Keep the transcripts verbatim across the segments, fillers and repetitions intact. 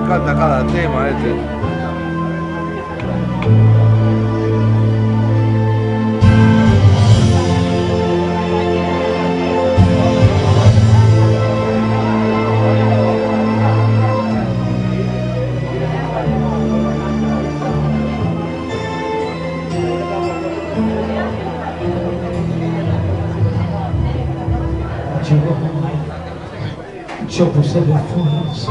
canta cada tema este. Yo, yo puse el esfuerzo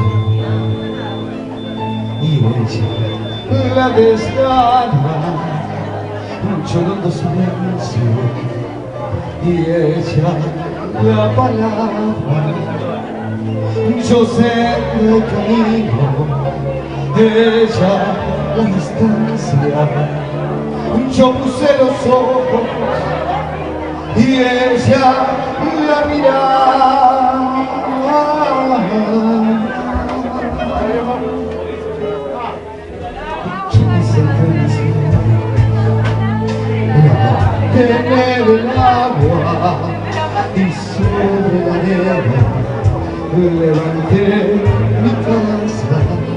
y ella la desgana, llorando silencio, y ella la palabra. Yo sé el camino, ella la distancia. Yo puse los ojos y ella la mirada. Quise tener el agua y sobre la arena levanté mi casa.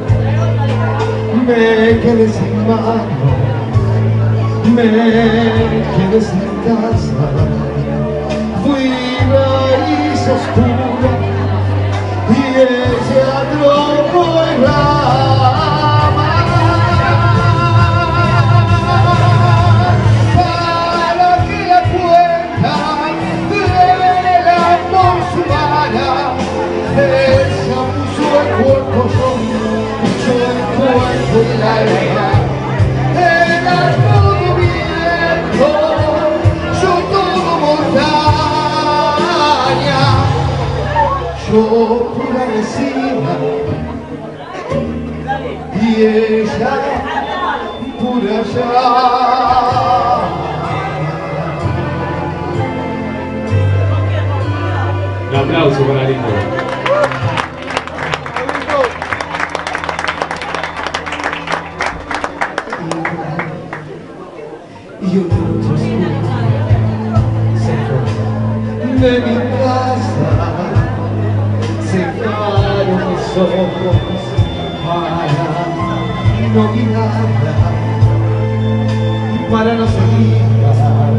Me quedé sin mano, me quedé sin casa. Fui raíz oscura y ella tronco en rama. Para que la cuenta del amor sumara, ella puso el cuerpo yo el cuerpo y la alma. Era todo viento, yo todo mortal. Yo pura resina y ella pura llama. Un aplauso para Lindo. Y una noche oscura se fue de mi casa. Cerraron mis ojos para no mirarla, para no seguirla.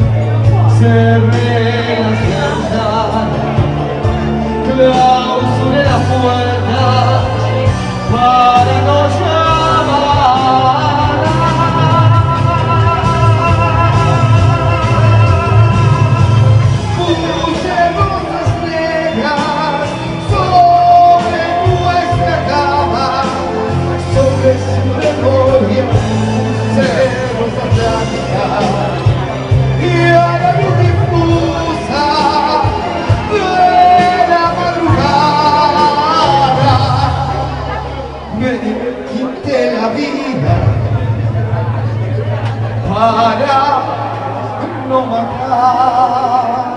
Cerré las ventanas, clausuré la puerta para no llamarla. Puse rosas negras sobre nuestra cama, sobre su memoria, cerros atlánticas, y a la luz difusa de la madrugada me quité la vida para no matar.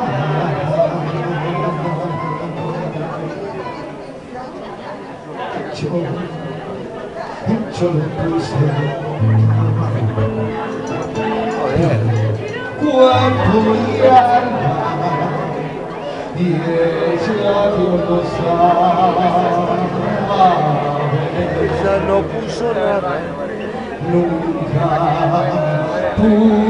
Yo, yo lo puse cuerpo y alma, y ella dio los Ella no puso nada. nunca pudo.